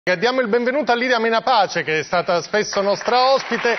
Diamo il benvenuto a Lidia Menapace, che è stata spesso nostra ospite,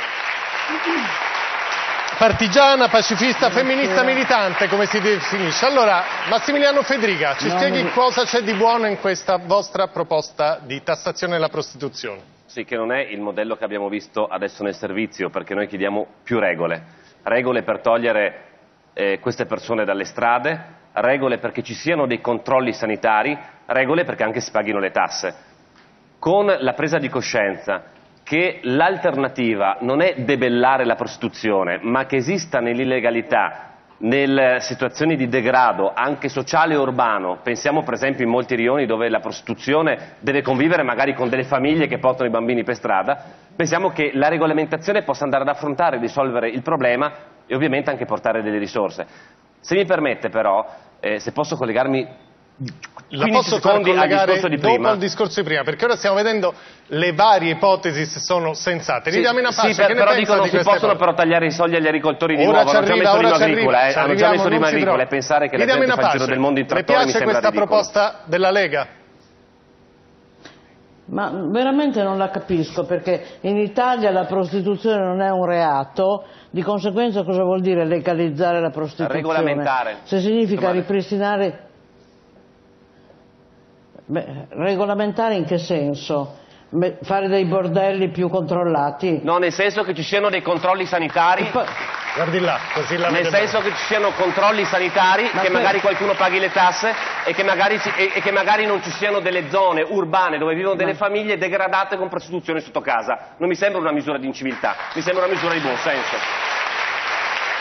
partigiana, pacifista, femminista militante, come si definisce. Allora, Massimiliano Fedriga, ci spieghi cosa c'è di buono in questa vostra proposta di tassazione della prostituzione? Sì, che non è il modello che abbiamo visto adesso nel servizio, perché noi chiediamo più regole. Regole per togliere queste persone dalle strade, regole perché ci siano dei controlli sanitari, regole perché anche si paghino le tasse. Con la presa di coscienza che l'alternativa non è debellare la prostituzione, ma che esista nell'illegalità, nelle situazioni di degrado anche sociale e urbano, pensiamo per esempio in molti rioni dove la prostituzione deve convivere magari con delle famiglie che portano i bambini per strada, pensiamo che la regolamentazione possa andare ad affrontare e risolvere il problema e ovviamente anche portare delle risorse. Se mi permette però, se posso collegarmi la posso collegare dopo il discorso di prima, perché ora stiamo vedendo le varie ipotesi se sono sensate. Sì, però dicono che si possono però tagliare i soldi agli agricoltori di nuovo, non ci ha messo Rima Agricola, hanno già messo Rima Agricola, e pensare che la gente fa il giro del mondo in trattore mi sembra ridicolo. Le piace questa proposta della Lega? Ma veramente non la capisco, perché in Italia la prostituzione non è un reato, di conseguenza cosa vuol dire legalizzare la prostituzione? Regolamentare. Se significa ripristinare... Beh, regolamentare in che senso? Fare dei bordelli più controllati? No, nel senso che ci siano dei controlli sanitari. Guardi là, così la nel senso che ci siano controlli sanitari, che magari qualcuno paghi le tasse e che magari non ci siano delle zone urbane dove vivono delle famiglie degradate con prostituzione sotto casa. Non mi sembra una misura di inciviltà, mi sembra una misura di buon senso.